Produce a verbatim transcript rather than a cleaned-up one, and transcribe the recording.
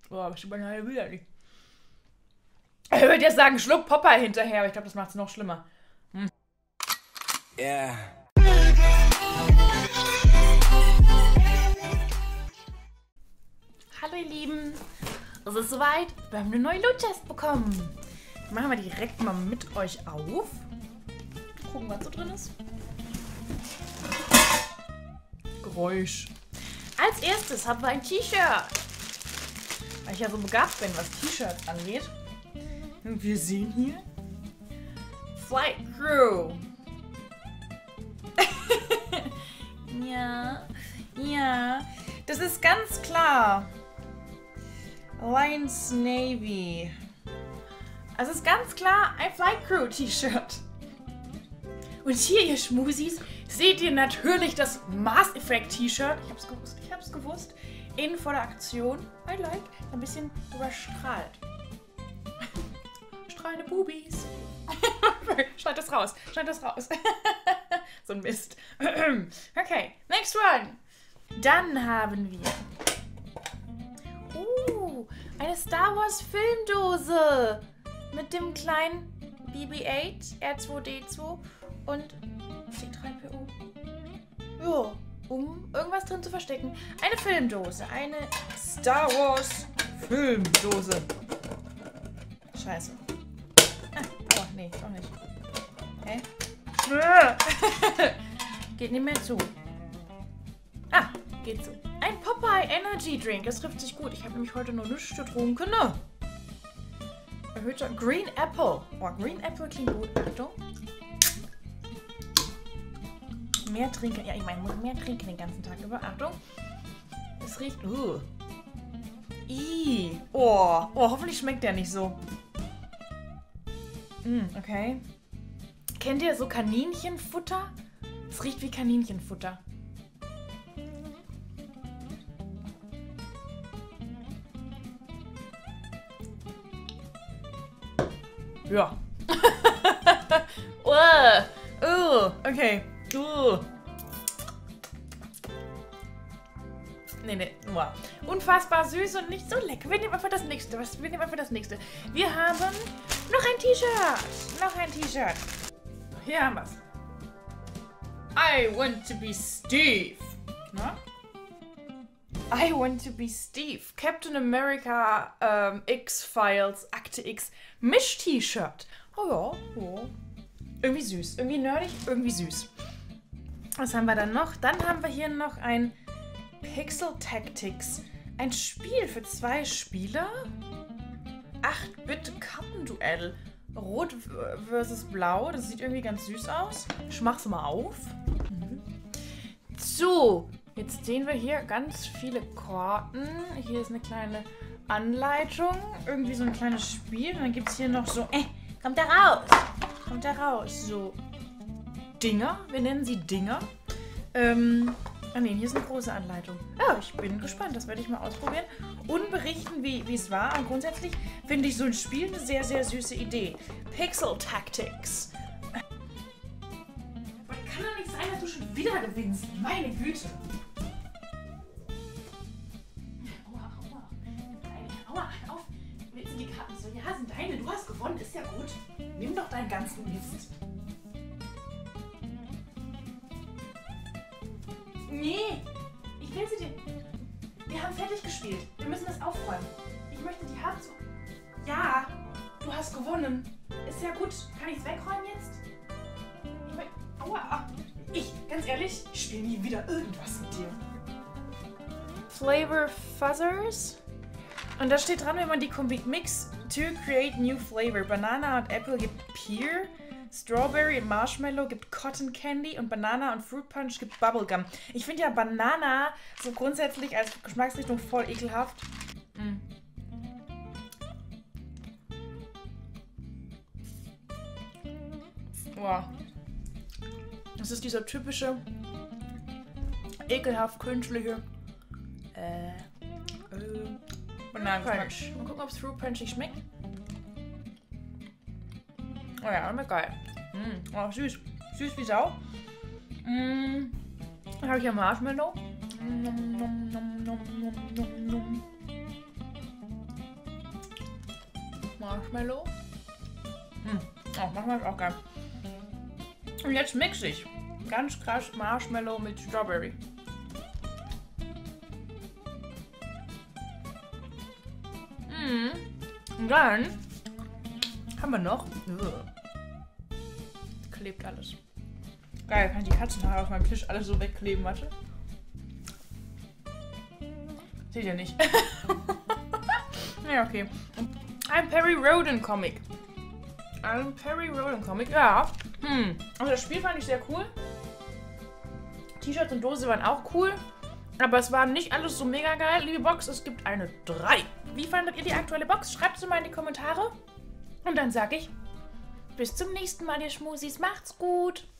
Boah, was über eine widerlich. Ich würde jetzt sagen, Schluck Popeye hinterher, aber ich glaube, das macht es noch schlimmer. Hm. Yeah. Hallo ihr Lieben, es ist soweit, wir haben eine neue Loot-Chest bekommen. Machen wir direkt mal mit euch auf. Gucken, was so drin ist. Geräusch. Als erstes haben wir ein T-Shirt. Weil ich ja so begabt bin, was T-Shirts angeht. Und wir sehen hier Flight Crew. Ja, ja, das ist ganz klar Alliance Navy. Also ist ganz klar ein Flight Crew T-Shirt. Und hier, ihr Schmusis, seht ihr natürlich das Mass Effect T-Shirt. Ich hab's gewusst, ich hab's gewusst. In voller Aktion. I like. Ein bisschen überstrahlt. Strahlende Bubis. Schneid das raus. Schneid das raus. So ein Mist. Okay, next one. Dann haben wir uh, eine Star Wars Filmdose mit dem kleinen B B acht, R zwei D zwei und C drei P O. Ja, um irgendwas drin zu verstecken. Eine Filmdose, eine Star Wars Filmdose. Scheiße. Ah, oh, nee, doch nicht. Hä? Geht nicht mehr zu. Ah, geht so. Ein Popeye Energy Drink. Das trifft sich gut. Ich habe nämlich heute noch nichts getrunken. Ne? Erhöhter Green Apple. Oh, Green Apple klingt gut. Achtung. Mehr trinken. Ja, ich meine, ich muss mehr trinken den ganzen Tag über. Achtung. Es riecht. Uh. Ih. Oh. Oh, hoffentlich schmeckt der nicht so. Mm, okay. Kennt ihr so Kaninchenfutter? Es riecht wie Kaninchenfutter. Ja. uh, uh, okay. Uh. Nee, nee. Wow. Unfassbar süß und nicht so lecker. Wir nehmen einfach das nächste. Was? Wir nehmen einfach das nächste. Wir haben noch ein T-Shirt. Noch ein T-Shirt. Hier haben wir's. I want to be Steve. Na? I want to be Steve. Captain America ähm, X-Files Akte X Misch-T-Shirt. Oh ja, ja. Irgendwie süß. Irgendwie nerdig, irgendwie süß. Was haben wir dann noch? Dann haben wir hier noch ein Pixel Tactics. Ein Spiel für zwei Spieler. acht Bit Kartenduell. Rot versus Blau. Das sieht irgendwie ganz süß aus. Ich mach's mal auf. Mhm. So, jetzt sehen wir hier ganz viele Karten. Hier ist eine kleine Anleitung. Irgendwie so ein kleines Spiel. Und dann gibt es hier noch so... Äh, kommt da raus. Kommt da raus. So Dinger. Wir nennen sie Dinger. Ähm... Ah ne, hier ist eine große Anleitung. Ja, ich bin gespannt. Das werde ich mal ausprobieren und berichten, wie es war. Und grundsätzlich finde ich so ein Spiel eine sehr, sehr süße Idee. Pixel Tactics. Aber kann doch nicht sein, dass du schon wieder gewinnst. Meine Güte. Aua, aua. Deine, aua, auf. Jetzt sind die Karten so. Ja, sind deine. Du hast gewonnen. Ist ja gut. Nimm doch deinen ganzen Mist. Nee, ich will sie dir. Wir haben fertig gespielt. Wir müssen das aufräumen. Ich möchte die haben so. Ja, du hast gewonnen. Ist ja gut. Kann ich es wegräumen jetzt? Ich mein, aua. Ich, ganz ehrlich, ich spiele nie wieder irgendwas mit dir. Flavor Fuzzers. Und da steht dran, wenn man die Kombi Mix to create new flavor. Banana und Apple gibt Pear. Strawberry und Marshmallow gibt Cotton Candy und Banana und Fruit Punch gibt Bubblegum. Ich finde ja Banana so grundsätzlich als Geschmacksrichtung voll ekelhaft. Mm. Wow. Das ist dieser typische, ekelhaft künstliche äh, äh, Bananenpunch. Mal gucken, ob es Fruit Punch schmeckt. Oh ja, aber geil. Mm. Oh, süß. Süß wie Sau. Mm. Dann habe ich ja Marshmallow. Mm, nom, nom, nom, nom, nom, nom. Marshmallow. Hm. Oh, Marshmallow ist auch geil. Und jetzt mixe ich ganz krass Marshmallow mit Strawberry. Hm. Und dann haben wir noch... Klebt alles. Geil, kann ich die Katzenhaare auf meinem Tisch alles so wegkleben, warte. Seht ihr nicht. Ja, okay. Ein Perry Rhodan Comic. Ein Perry Rhodan Comic, ja. Hm. Also das Spiel fand ich sehr cool. T-Shirts und Dose waren auch cool. Aber es war nicht alles so mega geil. Liebe Box, es gibt eine drei. Wie fandet ihr die aktuelle Box? Schreibt es mal in die Kommentare. Und dann sage ich, bis zum nächsten Mal, ihr Schmusis. Macht's gut.